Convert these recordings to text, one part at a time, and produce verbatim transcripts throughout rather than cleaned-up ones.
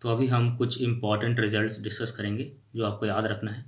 तो अभी हम कुछ इम्पॉर्टेंट रिजल्ट्स डिस्कस करेंगे जो आपको याद रखना है।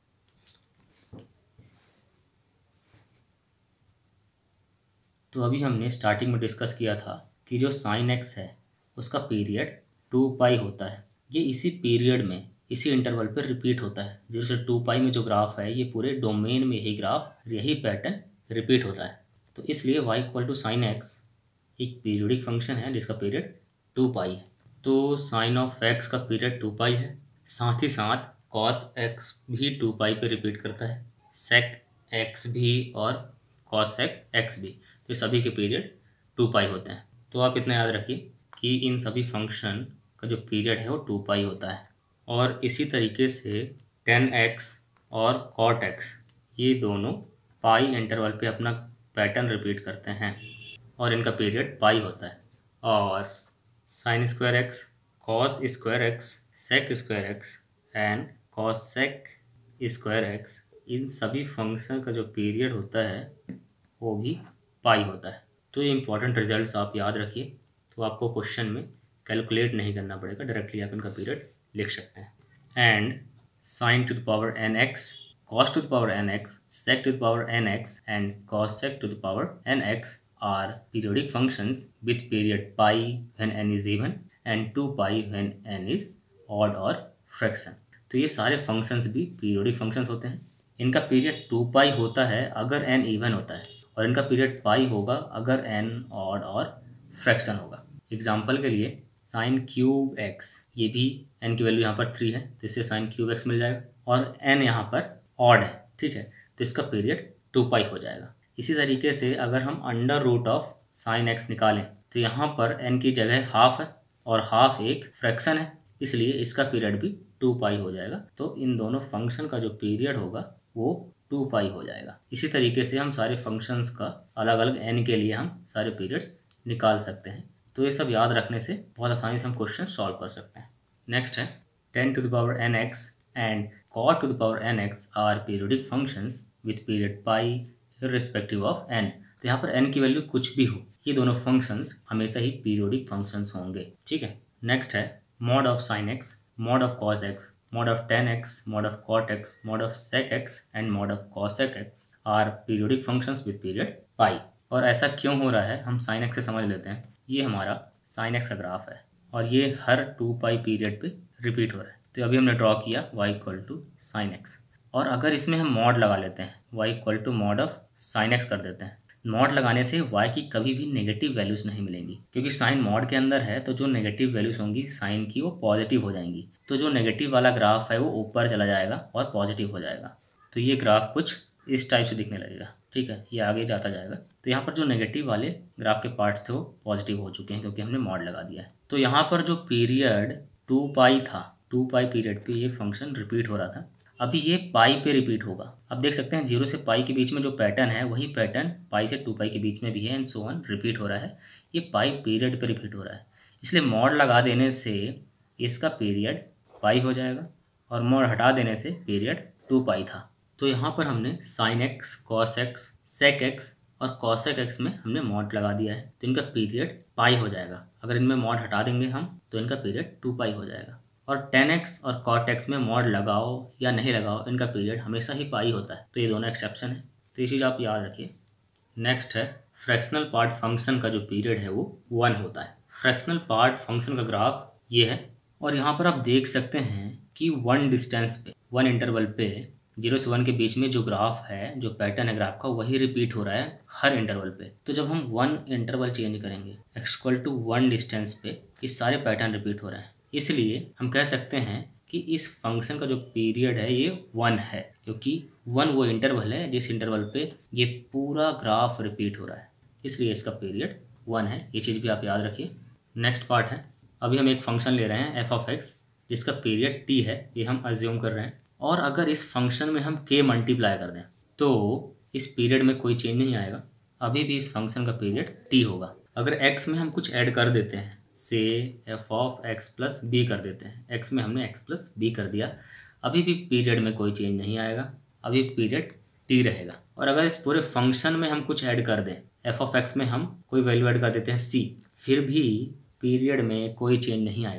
तो अभी हमने स्टार्टिंग में डिस्कस किया था कि जो साइन एक्स है उसका पीरियड टू पाई होता है। ये इसी पीरियड में इसी इंटरवल पर रिपीट होता है। जैसे टू पाई में जो ग्राफ है ये पूरे डोमेन में ही ग्राफ यही पैटर्न रिपीट होता है। तो इसलिए y equal to sine x एक पीरियडिक फंक्शन है जिसका पीरियड टू पाई है। तो साइन ऑफ एक्स का पीरियड टू पाई है, साथ ही साथ कॉस एक्स भी टू पाई पे रिपीट करता है, सेक एक्स भी और कॉस सेक एक्स भी, तो सभी के पीरियड टू पाई होते हैं। तो आप इतना याद रखिए कि इन सभी फंक्शन का जो पीरियड है वो टू पाई होता है। और इसी तरीके से टेन एक्स और कॉट एक्स ये दोनों पाई इंटरवल पे अपना पैटर्न रिपीट करते हैं और इनका पीरियड पाई होता है। और sine square x, cos square x, sec square x and cosec square x, इन सभी फंक्शन का जो पीरियड होता है वो भी पाई होता है। तो ये इंपॉर्टेंट रिजल्ट्स आप याद रखिए। तो आपको क्वेश्चन में कैलकुलेट नहीं करना पड़ेगा, डायरेक्टली आप इनका पीरियड लिख सकते हैं। And sine to the power n x, cos to the power n x, sec to the power n x and cosec to the power n x are periodic functions with period pi when n is even and two pi when n is odd or fraction। तो ये सारे functions भी periodic functions होते हैं। इनका period two pi होता है अगर n even होता है और इनका पीरियड पाई होगा अगर n odd और fraction होगा। एग्जाम्पल के लिए साइन क्यूब एक्स, ये भी n की वैल्यू यहाँ पर थ्री है तो इससे साइन क्यूब एक्स मिल जाएगा और n यहाँ पर ऑड है, ठीक है, तो इसका पीरियड टू पाई हो जाएगा। इसी तरीके से अगर हम under root of sine x निकालें तो यहाँ पर n की जगह हाफ है और हाफ एक फ्रैक्शन है, इसलिए इसका पीरियड भी टू पाई हो जाएगा। तो इन दोनों फंक्शन का जो पीरियड होगा वो टू पाई हो जाएगा। इसी तरीके से हम सारे फंक्शंस का अलग अलग n के लिए हम सारे पीरियड्स निकाल सकते हैं। तो ये सब याद रखने से बहुत आसानी से हम क्वेश्चन सॉल्व कर सकते हैं। नेक्स्ट है tan to the power n x and cot to the power n x are periodic functions with period pi respective of n। तो यहाँ पर n की वैल्यू कुछ भी हो, ये दोनों फंक्शंस हमेशा ही पीरियोडिक फंक्शंस होंगे, ठीक है। नेक्स्ट है mod of sine x, mod of cos x, mod of tan x, mod of cot x, mod of sec x and mod of cosec x are periodic functions with period pi. और ऐसा क्यों हो रहा है हम sine x से समझ लेते हैं। ये हमारा साइन एक्स का ग्राफ है और ये हर टू पाई पीरियड पे रिपीट हो रहा है। तो अभी हमने ड्रॉ किया y equal to sine x, और अगर इसमें हम मॉड लगा लेते हैं y equal to mod of sine x कर देते हैं। मॉड लगाने से y की कभी भी नेगेटिव वैल्यूज नहीं मिलेंगी, क्योंकि साइन मॉड के अंदर है तो जो नेगेटिव वैल्यूज होंगी साइन की वो पॉजिटिव हो जाएंगी। तो जो नेगेटिव वाला ग्राफ है वो ऊपर चला जाएगा और पॉजिटिव हो जाएगा। तो ये ग्राफ कुछ इस टाइप से दिखने लगेगा, ठीक है, ये आगे जाता जाएगा। तो यहाँ पर जो नेगेटिव वाले ग्राफ के पार्ट्स थे वो पॉजिटिव हो चुके हैं क्योंकि हमने मॉड लगा दिया है। तो यहाँ पर जो पीरियड टू पाई था, टू पाई पीरियड पे ये फंक्शन रिपीट हो रहा था, अभी ये पाई पे रिपीट होगा। अब देख सकते हैं जीरो से पाई के बीच में जो पैटर्न है वही पैटर्न पाई से टू पाई के बीच में भी है एंड सो ऑन रिपीट हो रहा है। ये पाई पीरियड पे रिपीट हो रहा है, इसलिए मॉड लगा देने से इसका पीरियड पाई हो जाएगा और मॉड हटा देने से पीरियड टू पाई था। तो यहाँ पर हमने sine x, cos x, sec x और कॉसेक एक्स में हमने मॉड लगा दिया है तो इनका पीरियड पाई हो जाएगा। अगर इनमें मॉड हटा देंगे हम तो इनका पीरियड टू पाई हो जाएगा। और टेन एक्स और कॉट एक्स में मॉड लगाओ या नहीं लगाओ इनका पीरियड हमेशा ही पाई होता है। तो ये दोनों एक्सेप्शन है, तो ये चीज़ आप याद रखिए। नेक्स्ट है फ्रैक्शनल पार्ट फंक्शन का जो पीरियड है वो वन होता है। फ्रैक्शनल पार्ट फंक्शन का ग्राफ ये है और यहाँ पर आप देख सकते हैं कि वन डिस्टेंस पे, वन इंटरवल पे जीरो से वन के बीच में जो ग्राफ है, जो पैटर्न है ग्राफ का, वही रिपीट हो रहा है हर इंटरवल पे। तो जब हम वन इंटरवल चेंज करेंगे x equal to one distance पे, ये सारे पैटर्न रिपीट हो रहे हैं। इसलिए हम कह सकते हैं कि इस फंक्शन का जो पीरियड है ये वन है, क्योंकि वन वो इंटरवल है जिस इंटरवल पे ये पूरा ग्राफ रिपीट हो रहा है, इसलिए इसका पीरियड वन है। ये चीज़ भी आप याद रखिए। नेक्स्ट पार्ट है, अभी हम एक फंक्शन ले रहे हैं एफ ऑफ एक्स जिसका पीरियड टी है, ये हम अज्यूम कर रहे हैं। और अगर इस फंक्शन में हम के मल्टीप्लाई कर दें तो इस पीरियड में कोई चेंज नहीं आएगा, अभी भी इस फंक्शन का पीरियड टी होगा। अगर एक्स में हम कुछ ऐड कर देते हैं, से f of x plus b कर देते हैं, एक्स में हमने एक्स प्लस बी कर दिया, अभी भी पीरियड में कोई चेंज नहीं आएगा, अभी पीरियड टी रहेगा। और अगर इस पूरे फंक्शन में हम कुछ ऐड कर दें, एफ ऑफ एक्स में हम कोई वैल्यू ऐड कर देते हैं सी, फिर भी पीरियड में कोई चेंज नहीं आएगा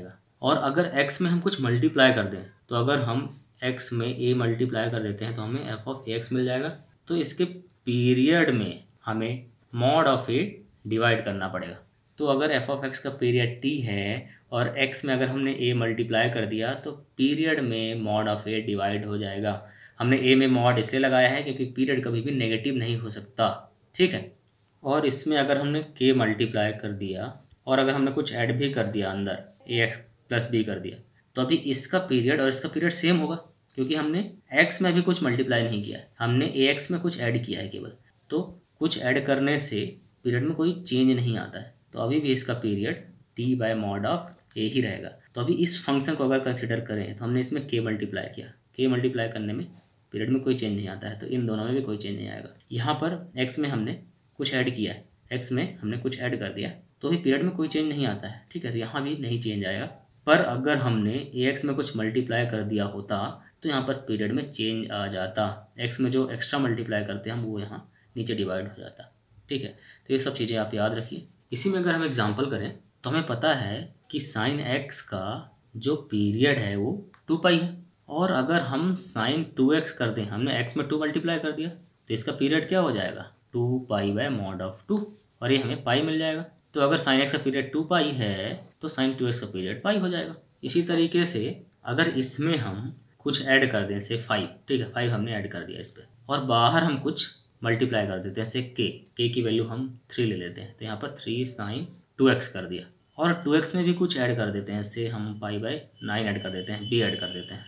और अगर x में हम कुछ मल्टीप्लाई कर दें, तो अगर हम x में a मल्टीप्लाई कर देते हैं तो हमें f ऑफ ax मिल जाएगा। तो इसके पीरियड में हमें मॉड ऑफ a डिवाइड करना पड़ेगा। तो अगर f ऑफ x का पीरियड t है और x में अगर हमने a मल्टीप्लाई कर दिया तो पीरियड में मॉड ऑफ a डिवाइड हो जाएगा। हमने a में मॉड इसलिए लगाया है क्योंकि पीरियड कभी भी नेगेटिव नहीं हो सकता, ठीक है। और इसमें अगर हमने k मल्टीप्लाई कर दिया और अगर हमने कुछ ऐड भी कर दिया अंदर ax प्लस बी कर दिया, तो अभी इसका पीरियड और इसका पीरियड सेम होगा क्योंकि हमने x में भी कुछ मल्टीप्लाई नहीं किया है, हमने ax में कुछ ऐड किया है केवल। तो कुछ ऐड करने से पीरियड में कोई चेंज नहीं आता है, तो अभी भी इसका period t by mod of a ही रहेगा। तो अभी इस फंक्शन को अगर कंसिडर करें तो हमने इसमें k मल्टीप्लाई किया, k मल्टीप्लाई करने में पीरियड में कोई चेंज नहीं आता है, तो इन दोनों में भी कोई चेंज नहीं आएगा। यहाँ पर x में हमने कुछ ऐड किया है, x में हमने कुछ ऐड कर दिया तो ही पीरियड में कोई चेंज नहीं आता है, ठीक है। तो यहाँ भी नहीं चेंज आएगा। पर अगर हमने ax में कुछ मल्टीप्लाई कर दिया होता तो यहाँ पर पीरियड में चेंज आ जाता। x में जो एक्स्ट्रा मल्टीप्लाई करते हैं हम वो यहाँ नीचे डिवाइड हो जाता, ठीक है। तो ये सब चीज़ें आप याद रखिए। इसी में अगर हम एग्जांपल करें तो हमें पता है कि साइन x का जो पीरियड है वो टू पाई है, और अगर हम साइन टू एक्स कर दें, हमने x में टू मल्टीप्लाई कर दिया तो इसका पीरियड क्या हो जाएगा, two pi by mod of two, और ये हमें पाई मिल जाएगा। तो अगर साइन एक्स का पीरियड टू पाई है तो साइन टू एक्स का पीरियड पाई हो जाएगा। इसी तरीके से अगर इसमें हम कुछ ऐड कर दें से फाइव, ठीक है, फाइव हमने ऐड कर दिया इस पर, और बाहर हम कुछ मल्टीप्लाई कर देते हैं से के के की वैल्यू हम थ्री ले लेते हैं, तो यहाँ पर थ्री साइन टू एक्स कर दिया, और टू एक्स में भी कुछ ऐड कर देते हैं से हम पाई बाय नाइन ऐड कर देते हैं, बी ऐड कर देते हैं।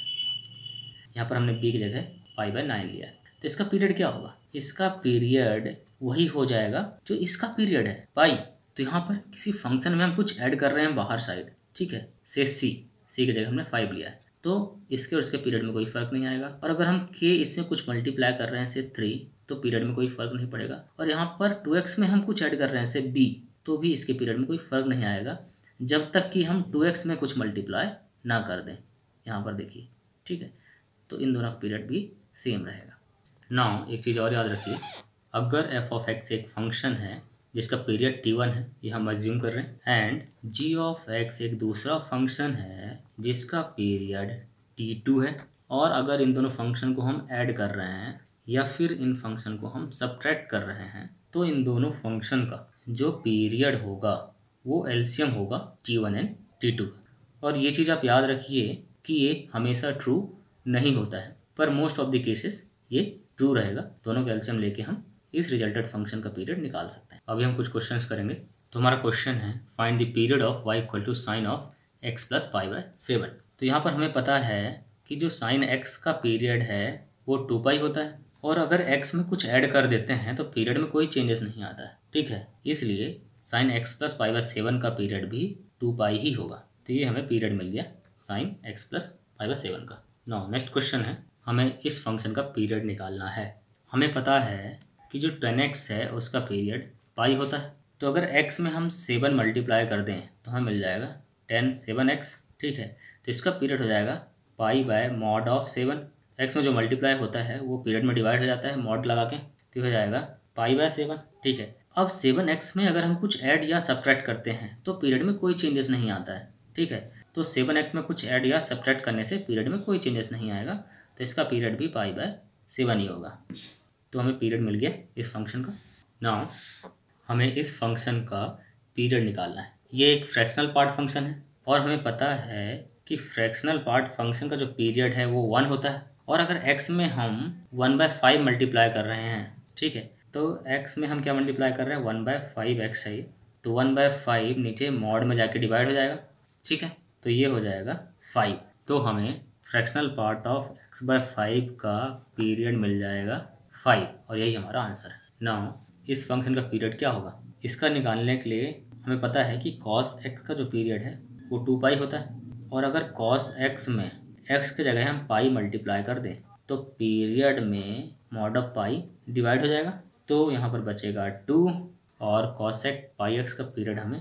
यहाँ पर हमने बी की जगह पाई बाय नाइन लिया, तो इसका पीरियड क्या होगा, इसका पीरियड वही हो जाएगा जो इसका पीरियड है पाई। तो यहाँ पर किसी फंक्शन में हम कुछ ऐड कर रहे हैं बाहर साइड, ठीक है, से सी सी की जगह हमने फाइव लिया है, तो इसके और इसके पीरियड में कोई फर्क नहीं आएगा। और अगर हम के इसमें कुछ मल्टीप्लाई कर रहे हैं से थ्री तो पीरियड में कोई फर्क नहीं पड़ेगा। और यहाँ पर टू एक्स में हम कुछ ऐड कर रहे हैं से बी, तो भी इसके पीरियड में कोई फर्क नहीं आएगा जब तक कि हम टू एक्स में कुछ मल्टीप्लाई ना कर दें। यहाँ पर देखिए, ठीक है, तो इन दोनों का पीरियड भी सेम रहेगा। नाउ एक चीज़ और याद रखिए, अगर एफ ऑफ एक्स एक फंक्शन है जिसका पीरियड टी वन है, ये हम अज्यूम कर रहे हैं, एंड जी ऑफ एक्स एक दूसरा फंक्शन है जिसका पीरियड टी टू है, और अगर इन दोनों फंक्शन को हम ऐड कर रहे हैं या फिर इन फंक्शन को हम सब्ट्रैक्ट कर रहे हैं, तो इन दोनों फंक्शन का जो पीरियड होगा वो एलसीएम होगा T one and T two. और ये चीज़ आप याद रखिए कि ये हमेशा ट्रू नहीं होता है, पर मोस्ट ऑफ द केसेस ये ट्रू रहेगा। दोनों का एलसीएम लेके हम इस रिजल्टेड फंक्शन का पीरियड निकाल सकते हैं। अभी हम कुछ क्वेश्चंस करेंगे। तो हमारा क्वेश्चन है find the period of y equal to sine of x plus pi by seven. तो यहाँ पर हमें पता है कि जो साइन x का पीरियड है वो टू पाई होता है, और अगर x में कुछ ऐड कर देते हैं तो पीरियड में कोई चेंजेस नहीं आता है, ठीक है। इसलिए sine x plus pi by seven का पीरियड भी टू पाई ही होगा। तो ये हमें पीरियड मिल गया sine x plus pi by seven का। नाउ नेक्स्ट क्वेश्चन है, हमें इस फंक्शन का पीरियड निकालना है। हमें पता है कि जो टेन एक्स है उसका पीरियड पाई होता है, तो अगर x में हम सेवन मल्टीप्लाई कर दें तो हमें मिल जाएगा टेन सेवन एक्स, ठीक है। तो इसका पीरियड हो जाएगा pi by mod of seven. X में जो मल्टीप्लाई होता है वो पीरियड में डिवाइड हो जाता है मॉड लगा के, तो हो जाएगा पाई बाय सेवन, ठीक है। अब सेवन एक्स में अगर हम कुछ ऐड या सब्ट्रैक्ट करते हैं तो पीरियड में कोई चेंजेस नहीं आता है, ठीक है। तो सेवन एक्स में कुछ ऐड या सब्ट्रैक्ट करने से पीरियड में कोई चेंजेस नहीं आएगा, तो इसका पीरियड भी पाई बाय सेवन ही होगा। तो हमें पीरियड मिल गया इस फंक्शन का। नाउ हमें इस फंक्शन का पीरियड निकालना है। ये एक फ्रैक्शनल पार्ट फंक्शन है, और हमें पता है कि फ्रैक्शनल पार्ट फंक्शन का जो पीरियड है वो वन होता है, और अगर x में हम वन बाय फाइव मल्टीप्लाई कर रहे हैं, ठीक है, तो x में हम क्या मल्टीप्लाई कर रहे हैं, वन बाय फाइव एक्स है, तो वन बाय फाइव नीचे मॉड में जाके डिवाइड हो जाएगा, ठीक है। तो ये हो जाएगा फाइव। तो हमें fractional part of x by five का पीरियड मिल जाएगा फाइव, और यही हमारा आंसर है। नाउ इस फंक्शन का पीरियड क्या होगा, इसका निकालने के लिए हमें पता है कि कॉस एक्स का जो पीरियड है वो टू पाई होता है, और अगर कॉस एक्स में एक्स की जगह हम पाई मल्टीप्लाई कर दें तो पीरियड में मॉड ऑफ पाई डिवाइड हो जाएगा, तो यहाँ पर बचेगा टू, और कॉस एक्स पाई एक्स का पीरियड हमें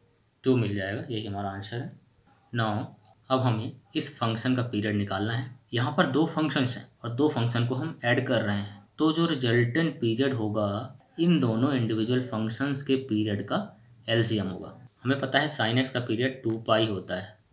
टू मिल जाएगा, यही हमारा आंसर है। नाउ अब हमें इस फंक्शन का पीरियड निकालना है। यहाँ पर दो फंक्शंस हैं और दो फंक्शन को हम ऐड कर रहे हैं, तो जो रिजल्टेंट पीरियड होगा इन दोनों इंडिविजुअल फंक्शंस के पीरियड का एलसीएम होगा। हमें पता है साइन एक्स का पीरियड टू पाई होता है,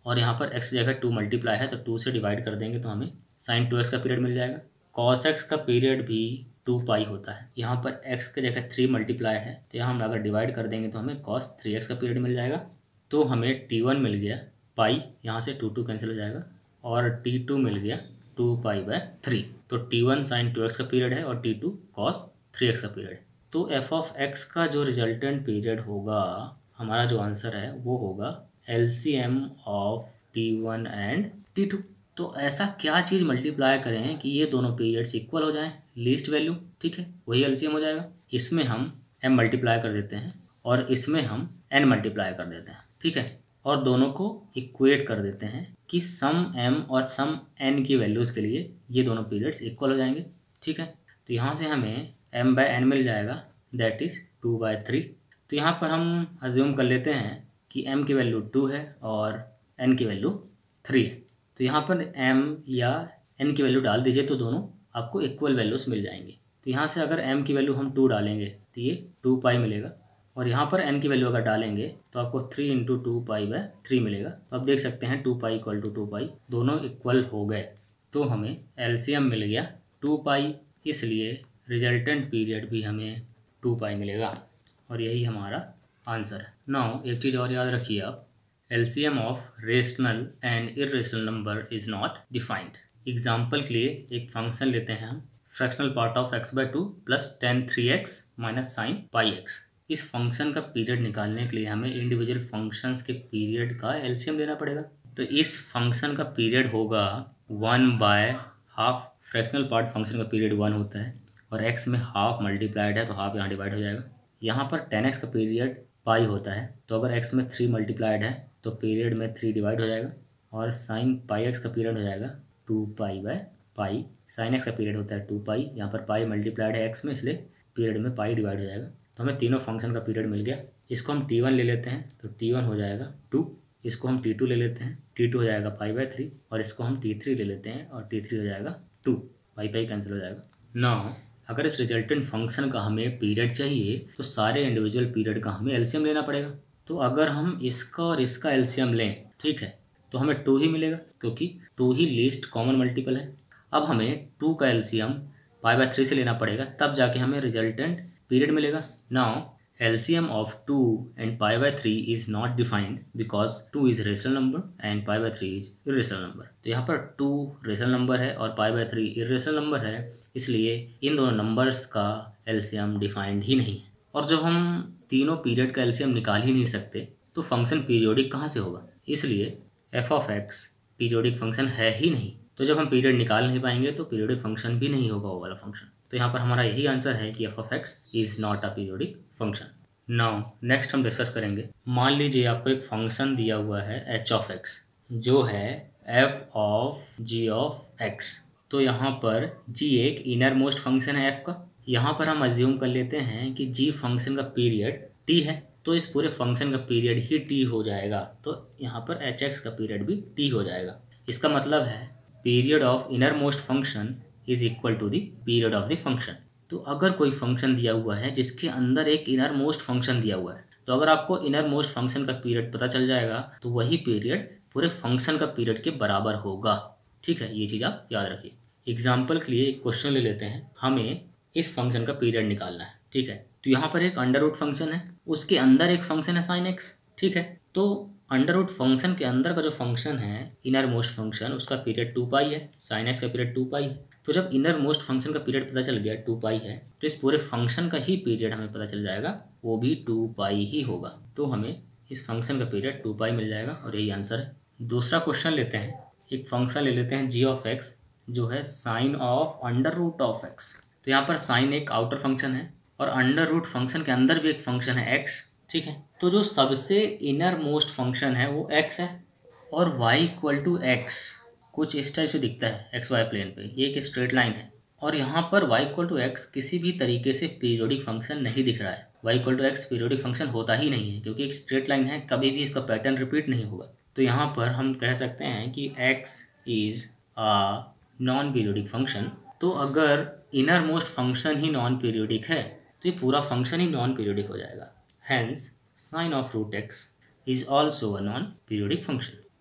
और यहाँ पर x की जगह टू मल्टीप्लाई है तो टू से डिवाइड कर देंगे तो हमें साइन टू एक्स का पीरियड मिल जाएगा। कॉस एक्स का पीरियड भी टू पाई होता है। यहाँ पर x की जगह थ्री मल्टीप्लाई है तो यहाँ हम अगर डिवाइड कर देंगे तो हमें कॉस थ्री एक्स का पीरियड मिल जाएगा। तो हमें टी वन मिल गया पाई, यहाँ से टू टू कैंसिल हो जाएगा, और टी टू मिल गया टू पाई बाय थ्री। तो t one sine two x का पीरियड है और t two cos three x का पीरियड। तो एफ ऑफ एक्स का जो रिजल्टेंट पीरियड होगा, हमारा जो आंसर है वो होगा LCM of t one and T two. तो ऐसा क्या चीज़ मल्टीप्लाई करें कि ये दोनों पीरियड्स इक्वल हो जाएं, लीस्ट वैल्यू, ठीक है, वही एलसीएम हो जाएगा। इसमें हम m मल्टीप्लाई कर देते हैं और इसमें हम n मल्टीप्लाई कर देते हैं, ठीक है, और दोनों को इक्वेट कर देते हैं कि सम m और सम n की वैल्यूज़ के लिए ये दोनों पीरियड्स इक्वल हो जाएंगे, ठीक है। तो यहाँ से हमें m बाय n मिल जाएगा, that is two by three. तो यहाँ पर हम अज्यूम कर लेते हैं कि m की वैल्यू टू है और n की वैल्यू थ्री है। तो यहाँ पर m या n की वैल्यू डाल दीजिए तो दोनों आपको इक्वल वैल्यूज़ मिल जाएंगी। तो यहाँ से अगर m की वैल्यू हम टू डालेंगे तो ये टू पाई मिलेगा, और यहाँ पर n की वैल्यू अगर डालेंगे तो आपको three into two pi by three मिलेगा। तो आप देख सकते हैं two pi equal to two pi, दोनों इक्वल हो गए। तो हमें एलसीएम मिल गया टू पाई, इसलिए रिजल्टेंट पीरियड भी हमें टू पाई मिलेगा, और यही हमारा आंसर है। नाउ एक चीज़ और याद रखिए आप, LCM of rational and irrational number is not defined. Example के लिए एक फंक्शन लेते हैं हम, fractional part of x by two plus tan three x minus sine pi x. इस फंक्शन का पीरियड निकालने के लिए हमें इंडिविजुअल फंक्शंस के पीरियड का एलसीएम लेना पड़ेगा। तो इस फंक्शन का पीरियड होगा one by half, fractional part function का पीरियड वन होता है और x में हाफ मल्टीप्लाइड है तो हाफ यहाँ डिवाइड हो जाएगा। यहाँ पर टेन एक्स का पीरियड पाई होता है तो अगर x में थ्री मल्टीप्लाइड है तो पीरियड में थ्री डिवाइड हो जाएगा, और साइन पाई एक्स का पीरियड हो जाएगा two pi by pi. Sine x का पीरियड होता है टू पाई, यहाँ पर पाई मल्टीप्लाइड है x में इसलिए पीरियड में पाई डिवाइड हो जाएगा। तो हमें तीनों फंक्शन का पीरियड मिल गया। इसको हम टी वन ले लेते हैं तो टी वन हो जाएगा टू, इसको हम टी टू ले लेते हैं, टी टू हो जाएगा पाई बाय थ्री, और इसको हम टी थ्री ले लेते हैं और टी थ्री हो जाएगा टू, पाई पाई कैंसिल हो जाएगा। नाउ अगर इस रिजल्टेंट फंक्शन का हमें पीरियड चाहिए तो सारे इंडिविजुअल पीरियड का हमें एलसीएम लेना पड़ेगा। तो अगर हम इसका और इसका एलसीएम लें, ठीक है, तो हमें टू ही मिलेगा क्योंकि टू ही लीस्ट कॉमन मल्टीपल है। अब हमें टू का एलसीएम पाई बाय थ्री से लेना पड़ेगा, तब जाके हमें रिजल्टेंट पीरियड मिलेगा। Now LCM of two and pi by three is not defined because two is rational number and pi by three is irrational number. तो यहाँ पर टू रेशनल नंबर है और pi by three irrational number है, इसलिए इन दोनों numbers का LCM defined ही नहीं है। और जब हम तीनों पीरियड का एलसीएम निकाल ही नहीं सकते तो फंक्शन पीरियोडिक कहाँ से होगा, इसलिए f of x periodic function है ही नहीं। तो जब हम पीरियड निकाल नहीं पाएंगे तो पीरियोडिक फंक्शन भी नहीं होगा वो वाला फंक्शन। तो यहाँ पर हमारा यही आंसर है कि f of x is not a periodic function. Now next हम डिस्कस करेंगे, मान लीजिए आपको एक फंक्शन दिया हुआ है एच ऑफ एक्स जो है F of ji of x. तो यहाँ पर जी एक इनर मोस्ट फंक्शन है एफ का। यहाँ पर हम अज्यूम कर लेते हैं कि जी फंक्शन का पीरियड टी है, तो इस पूरे फंक्शन का पीरियड ही टी हो जाएगा। तो यहाँ पर एच एक्स का पीरियड भी टी हो जाएगा। इसका मतलब है period of inner most function is equal to the period of the function. तो अगर कोई फंक्शन दिया हुआ है जिसके अंदर एक इनर मोस्ट फंक्शन दिया हुआ है, तो अगर आपको इनर मोस्ट फंक्शन का पीरियड पता चल जाएगा तो वही पीरियड पूरे फंक्शन का पीरियड के बराबर होगा, ठीक है, ये चीज़ आप याद रखिए। एग्जाम्पल के लिए एक क्वेश्चन ले लेते हैं, हमें इस फंक्शन का पीरियड निकालना है, ठीक है। तो यहाँ पर एक अंडर रूट फंक्शन है, उसके अंदर एक फंक्शन है साइन एक्स, ठीक है। तो अंडर रूट फंक्शन के अंदर का जो फंक्शन है इनर मोस्ट फंक्शन, उसका पीरियड टू पाई है, साइन एक्स का पीरियड टू पाई है। तो जब इनर मोस्ट फंक्शन का पीरियड पता चल गया टू पाई है, तो इस पूरे फंक्शन का ही पीरियड हमें पता चल जाएगा, वो भी टू पाई ही होगा। तो हमें इस फंक्शन का पीरियड टू पाई मिल जाएगा और यही आंसर है। दूसरा क्वेश्चन लेते हैं, एक फंक्शन ले लेते हैं जी ऑफ एक्स जो है sine of under root of x. तो यहाँ पर साइन एक आउटर फंक्शन है और अंडर रूट फंक्शन के अंदर भी एक फंक्शन है एक्स, ठीक है। तो जो सबसे इनर मोस्ट फंक्शन है वो एक्स है और y इक्वल टू एक्स कुछ इस टाइप से दिखता है एक्स वाई प्लेन पे, ये एक स्ट्रेट लाइन है। और यहाँ पर y इक्वल टू एक्स किसी भी तरीके से पीरियोडिक फंक्शन नहीं दिख रहा है। y equal to x periodic function होता ही नहीं है क्योंकि एक स्ट्रेट लाइन है, कभी भी इसका पैटर्न रिपीट नहीं होगा। तो यहाँ पर हम कह सकते हैं कि x is a non periodic function. तो अगर इनर मोस्ट फंक्शन ही नॉन पीरियोडिक है तो ये पूरा फंक्शन ही नॉन पीरियोडिक हो जाएगा। Hence sine of root x is also a non periodic function.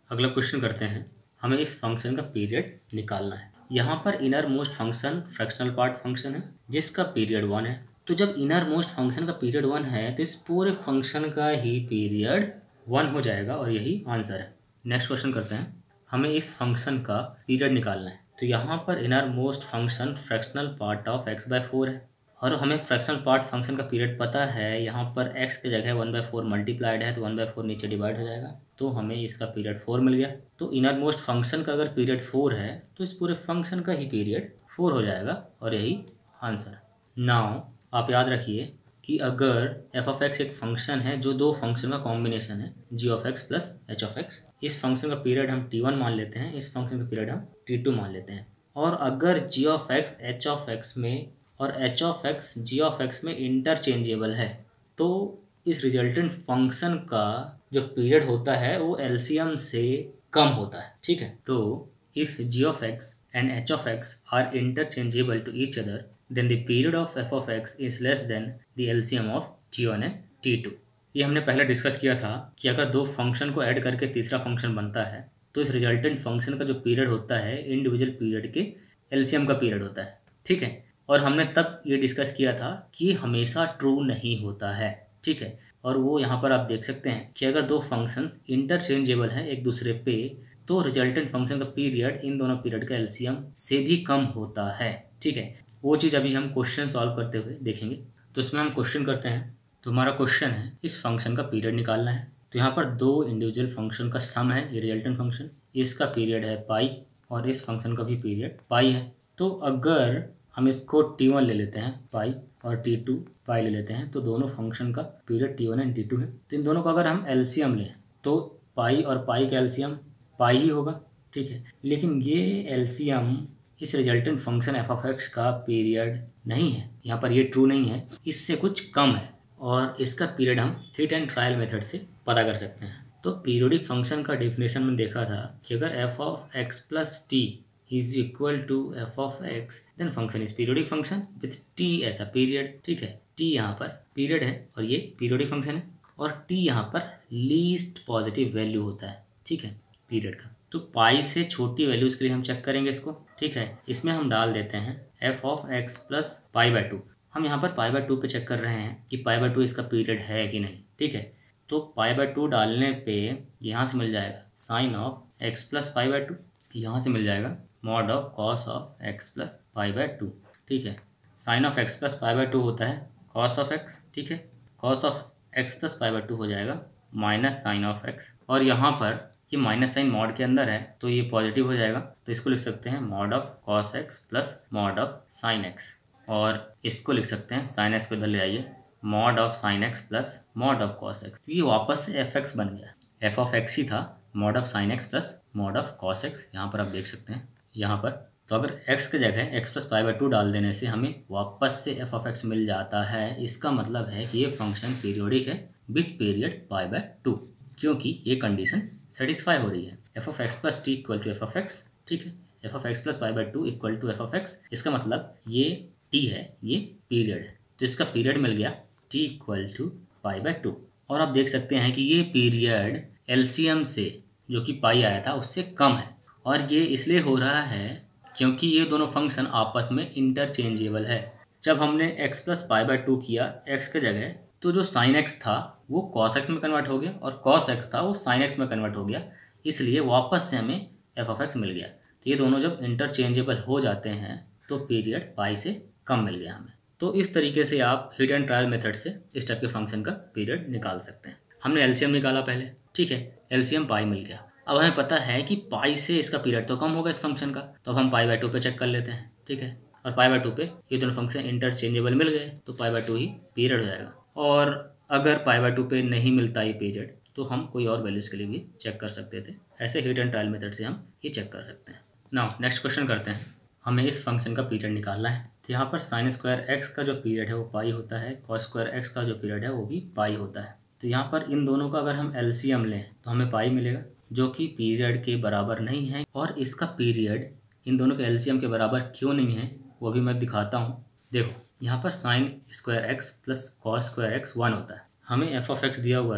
अगला क्वेश्चन करते हैं, हमें इस फंक्शन का पीरियड निकालना है। यहाँ पर inner most function fractional part function है जिसका पीरियड वन है। तो जब इनर मोस्ट फंक्शन का पीरियड वन है तो इस पूरे फंक्शन का ही पीरियड वन हो जाएगा और यही आंसर है। नेक्स्ट क्वेश्चन करते हैं, हमें इस फंक्शन का पीरियड निकालना है। तो यहाँ पर inner most function fractional part of x by four है और हमें फ्रैक्शनल पार्ट फंक्शन का पीरियड पता है। यहाँ पर x की जगह वन बाई फोर मल्टीप्लाइड है तो वन बाई फोर नीचे डिवाइड हो जाएगा, तो हमें इसका पीरियड फोर मिल गया। तो इनर मोस्ट फंक्शन का अगर पीरियड फोर है तो इस पूरे फंक्शन का ही पीरियड फोर हो जाएगा और यही आंसर है। नाउ आप याद रखिए कि अगर एफ ऑफ एक्स एक फंक्शन है जो दो फंक्शन का कॉम्बिनेशन है g of x plus h of x, इस फंक्शन का पीरियड हम टी वन मान लेते हैं, इस फंक्शन का पीरियड हम टी टू मान लेते हैं। और अगर g of x h of x में और h of x g of x में इंटरचेंजेबल है तो इस रिजल्टेंट फंक्शन का जो पीरियड होता है वो एलसीएम से कम होता है। ठीक है, तो if g of x and h of x are interchangeable to each other then the period of f of x is less than the LCM of t one and T two. ये हमने पहले discuss किया था कि अगर दो function को add करके तीसरा फंक्शन बनता है तो इस रिजल्टेंट फंक्शन का जो पीरियड होता है इंडिविजुअल पीरियड के एलसीएम का पीरियड होता है। ठीक है, और हमने तब ये डिस्कस किया था कि हमेशा ट्रू नहीं होता है। ठीक है, और वो यहाँ पर आप देख सकते हैं कि अगर दो फंक्शंस इंटरचेंजेबल हैं एक दूसरे पे तो रिजल्टेंट फंक्शन का पीरियड इन दोनों पीरियड का एलसीएम से भी कम होता है। ठीक है, वो चीज़ अभी हम क्वेश्चन सॉल्व करते हुए देखेंगे। तो इसमें हम क्वेश्चन करते हैं, तो हमारा क्वेश्चन है इस फंक्शन का पीरियड निकालना है। तो यहाँ पर दो इंडिविजुअल फंक्शन का सम है ये रिजल्टेंट फंक्शन, इसका पीरियड है पाई और इस फंक्शन का भी पीरियड पाई है। तो अगर हम इसको टी वन ले लेते हैं पाई और टी टू पाई ले लेते हैं तो दोनों फंक्शन का period t one and T two है। तो इन दोनों का अगर हम एलसीएम लें तो पाई और पाई का एलसीएम पाई ही होगा। ठीक है, लेकिन ये एलसीएम इस resultant function f of x का पीरियड नहीं है, यहाँ पर ये ट्रू नहीं है, इससे कुछ कम है और इसका पीरियड हम हिट एंड ट्रायल मेथड से पता कर सकते हैं। तो पीरियोडिक फंक्शन का डेफिनेशन में देखा था कि अगर f of x plus t is equal to f of x then function is periodic function with t ऐसा पीरियड। ठीक है, t यहाँ पर पीरियड है और ये पीरियोडिक फंक्शन है और t यहाँ पर लीस्ट पॉजिटिव वैल्यू होता है। ठीक है, पीरियड का। तो पाई से छोटी वैल्यूज के लिए हम चेक करेंगे इसको। ठीक है, इसमें हम डाल देते हैं f of x plus pi by two. हम यहाँ पर पाई बाय टू पे चेक कर रहे हैं कि पाई बाय टू इसका पीरियड है कि नहीं। ठीक है, तो पाई बाय टू डालने पे यहाँ से मिल जाएगा sine of x plus pi by two, यहाँ से मिल जाएगा mod of cos of x plus pi by two. ठीक है, sine of x plus pi by two होता है कॉस ऑफ एक्स। ठीक है, cos of x plus pi by two हो जाएगा माइनस साइन ऑफ एक्स और यहाँ पर ये माइनस साइन मॉड के अंदर है तो ये पॉजिटिव हो जाएगा, तो इसको लिख सकते हैं mod of cos x plus mod of sine x और इसको लिख सकते हैं साइन एक्स को इधर ले आइए mod of sine x plus mod of cos x. ये वापस से एफ एक्स बन गया, एफ ऑफ एक्स ही था mod of sine x plus mod of cos x. यहाँ पर आप देख सकते हैं यहाँ पर, तो अगर x की जगह x plus pi by two डाल देने से हमें वापस से f ऑफ एक्स मिल जाता है। इसका मतलब है कि ये फंक्शन पीरियोडिक है with period pi by two, क्योंकि ये कंडीशन सेटिस्फाई हो रही है। f of x plus t equal to f of x. ठीक है, f of x plus pi by two equal to f of x, इसका मतलब ये t है, ये पीरियड है, तो इसका पीरियड मिल गया t equal to pi by two. और आप देख सकते हैं कि ये पीरियड एलसीएम से जो कि पाई आया था उससे कम है और ये इसलिए हो रहा है क्योंकि ये दोनों फंक्शन आपस में इंटरचेंजेबल है। जब हमने x plus pi by two किया x के जगह तो जो साइन x था वो कॉस x में कन्वर्ट हो गया और कॉस x था वो साइन x में कन्वर्ट हो गया, इसलिए वापस से हमें f ऑफ x मिल गया। तो ये दोनों जब इंटरचेंजेबल हो जाते हैं तो पीरियड पाई से कम मिल गया हमें। तो इस तरीके से आप हिट एंड ट्रायल मेथड से इस टाइप के फंक्शन का पीरियड निकाल सकते हैं। हमने एलसीएम निकाला पहले। ठीक है, एलसीएम पाई मिल गया। अब हमें पता है कि पाई से इसका पीरियड तो कम होगा इस फंक्शन का, तो अब हम पाई बाय टू पे चेक कर लेते हैं। ठीक है, और पाई बाय टू पे ये दोनों फंक्शन इंटरचेंजेबल मिल गए तो पाई बाय टू ही पीरियड हो जाएगा। और अगर पाई बाय टू पे नहीं मिलता ये पीरियड तो हम कोई और वैल्यूज के लिए भी चेक कर सकते थे। ऐसे हिट एंड ट्रायल मेथड से हम ये चेक कर सकते हैं। नाउ नेक्स्ट क्वेश्चन करते हैं, हमें इस फंक्शन का पीरियड निकालना है। तो यहाँ पर साइन स्क्वायर एक्स का जो पीरियड है वो पाई होता है, कॉस स्क्वायर एक्स का जो पीरियड है वो भी पाई होता है। तो यहाँ पर इन दोनों का अगर हम एलसीएम लें तो हमें पाई मिलेगा जो कि पीरियड के बराबर नहीं है। और इसका पीरियड इन दोनों के एलसीएम के बराबर क्यों नहीं है वो भी मैं दिखाता हूँ। देखो यहाँ पर sine square x plus cos square x one होता है, हमें एफ ऑफ एक्स दिया हुआ है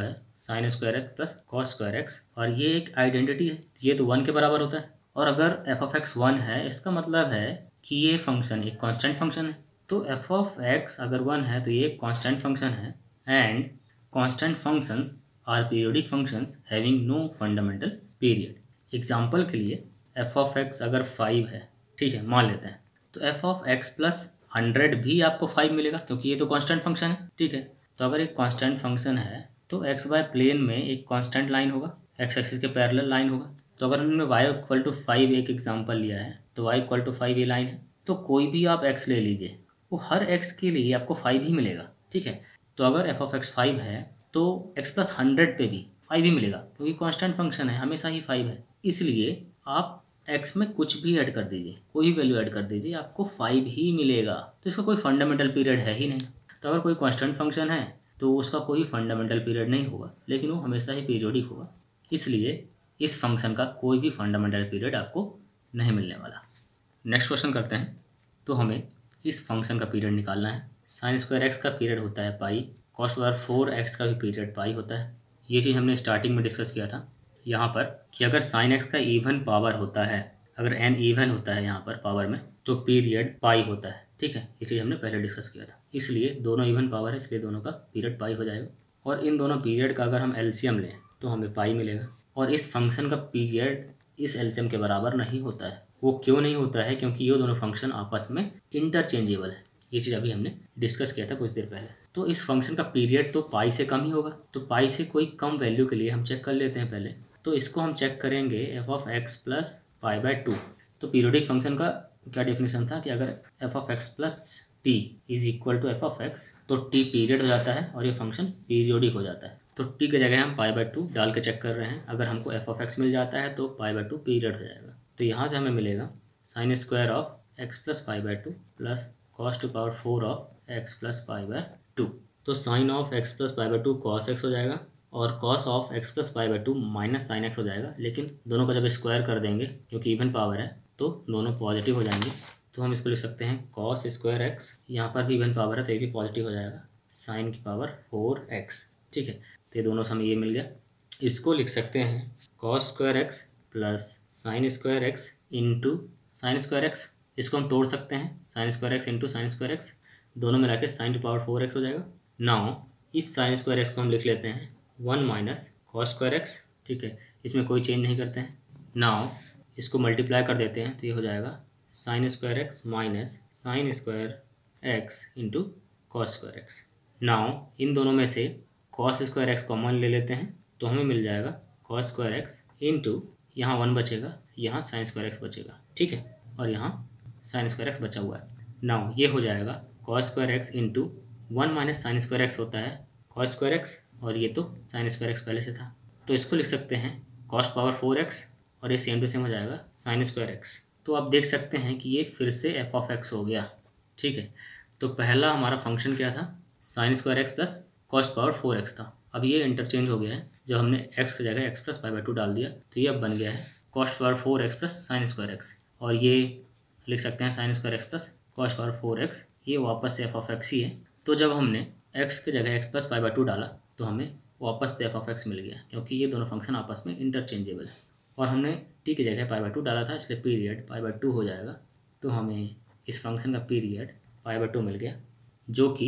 sine square x plus cos square x, और ये एक आइडेंटिटी है, ये तो वन के बराबर होता है। और अगर एफ ऑफ एक्स वन है इसका मतलब है कि ये फंक्शन एक कांस्टेंट फंक्शन है। तो एफ ऑफ एक्स अगर वन है तो ये एक कांस्टेंट फंक्शन है, and constant functions are periodic functions having no fundamental period. Example के लिए एफ ऑफ एक्स अगर फाइव है, ठीक है, मान लेते हैं, तो f of x plus hundred भी आपको फाइव मिलेगा क्योंकि ये तो कांस्टेंट फंक्शन है, ठीक है। तो अगर एक कांस्टेंट फंक्शन है तो एक्स वाई प्लेन में एक कांस्टेंट लाइन होगा, एक्स एक्सिस के पैरेलल लाइन होगा। तो अगर हमने वाई इक्वल टू फाइव एक एग्जाम्पल लिया है तो वाई इक्वल टू फाइव ये लाइन है, तो कोई भी आप एक्स ले लीजिए, वो हर एक्स के लिए आपको फाइव ही मिलेगा, ठीक है। तो अगर एफ ऑफ एक्स फाइव है तो एक्स प्लस हंड्रेड पे भी फाइव ही मिलेगा क्योंकि कांस्टेंट फंक्शन है, हमेशा ही फाइव है। इसलिए आप एक्स में कुछ भी ऐड कर दीजिए, कोई वैल्यू ऐड कर दीजिए, आपको फाइव ही मिलेगा। तो इसका कोई फंडामेंटल पीरियड है ही नहीं। तो अगर कोई कांस्टेंट फंक्शन है तो उसका कोई फंडामेंटल पीरियड नहीं होगा, लेकिन वो हमेशा ही पीरियोडिक होगा। इसलिए इस फंक्शन का कोई भी फंडामेंटल पीरियड आपको नहीं मिलने वाला। नेक्स्ट क्वेश्चन करते हैं। तो हमें इस फंक्शन का पीरियड निकालना है। साइन स्क्वायर एक्स का पीरियड होता है pi, cos square four x का भी पीरियड पाई होता है। ये चीज़ हमने स्टार्टिंग में डिस्कस किया था यहाँ पर कि अगर साइन एक्स का इवन पावर होता है, अगर एन इवन होता है यहाँ पर पावर में, तो पीरियड पाई होता है, ठीक है। ये चीज़ हमने पहले डिस्कस किया था। इसलिए दोनों इवन पावर है, इसलिए दोनों का पीरियड पाई हो जाएगा। और इन दोनों पीरियड का अगर हम एलसीएम लें तो हमें पाई मिलेगा। और इस फंक्शन का पीरियड इस एलसीएम के बराबर नहीं होता है। वो क्यों नहीं होता है? क्योंकि ये दोनों फंक्शन आपस में इंटरचेंजेबल है। ये चीज़ अभी हमने डिस्कस किया था कुछ देर पहले। तो इस फंक्शन का पीरियड तो पाई से कम ही होगा। तो पाई से कोई कम वैल्यू के लिए हम चेक कर लेते हैं पहले। तो इसको हम चेक करेंगे f of x plus pi by two. तो पीरियोडिक फंक्शन का क्या डेफिनेशन था कि अगर f of x plus t is equal to f of x, तो टी पीरियड हो जाता है और ये फंक्शन पीरियोडिक हो जाता है। तो टी की जगह हम पाई बाय टू डाल के चेक कर रहे हैं। अगर हमको एफ ऑफ एक्स मिल जाता है तो पाई बाय टू पीरियड हो जाएगा। तो यहाँ से हमें मिलेगा sine square of x plus pi by two plus cos to power four of x plus pi by two. तो sine of x plus pi by two cos x हो जाएगा और cos of x plus pi by two minus sine x हो जाएगा। लेकिन दोनों का जब स्क्वायर कर देंगे क्योंकि इवन पावर है तो दोनों पॉजिटिव हो जाएंगे। तो हम इसको लिख सकते हैं कॉस स्क्वायर एक्स, यहाँ पर भी इवन पावर है तो ये भी पॉजिटिव हो जाएगा, साइन की पावर फोर एक्स, ठीक है। तो ये दोनों से हमें ये मिल गया। इसको लिख सकते हैं cos square x plus sine square x into sine square x. इसको हम तोड़ सकते हैं, sine square x into sine square x, दोनों मिला के sine to power four x हो जाएगा। नाउ इस साइन स्क्वायर एक्स को हम लिख लेते हैं one minus cos square x, ठीक है। इसमें कोई चेंज नहीं करते हैं। नाउ इसको मल्टीप्लाई कर देते हैं तो ये हो जाएगा sine square x minus sine square x into cos square x. Now इन दोनों में से कॉस स्क्वायर एक्स कॉमन ले लेते हैं तो हमें मिल जाएगा कॉस स्क्वायर एक्स इंटू यहाँ वन बचेगा, यहाँ साइन स्क्वायर एक्स बचेगा, ठीक है। और यहाँ साइन स्क्वायर एक्स बचा हुआ है। नाउ ये हो जाएगा cos square x into one minus sine square x होता है कॉस स्क्वायर एक्स, और ये तो साइन स्क्वायर एक्स पहले से था। तो इसको लिख सकते हैं कॉस पावर फोर एक्स और ये सेम टू सेम हो जाएगा साइन स्क्वायर एक्स। तो आप देख सकते हैं कि ये फिर से एफ ऑफ एक्स हो गया, ठीक है। तो पहला हमारा फंक्शन क्या था? Sine square x plus cos power four x था। अब ये इंटरचेंज हो गया है। जब हमने एक्स की जगह x plus pi by two डाल दिया तो ये अब बन गया है cos power four x plus sine square x, और ये लिख सकते हैं sine square x plus cos power four x. ये वापस से एफ ऑफ एक्स ही है। तो जब हमने एक्स की जगह x plus pi by two डाला तो हमें वापस से एफ ऑफ एक्स मिल गया, क्योंकि ये दोनों फंक्शन आपस में इंटरचेंजेबल है। और हमने टी की जगह पाई बाय टू डाला था, इसलिए पीरियड पाई बाय टू हो जाएगा। तो हमें इस फंक्शन का पीरियड पाई बाय टू मिल गया, जो कि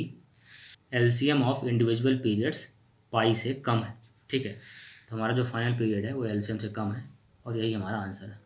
LCM of individual periods pi से कम है, ठीक है। तो हमारा जो फाइनल पीरियड है वो एलसीएम से कम है, और यही हमारा आंसर है।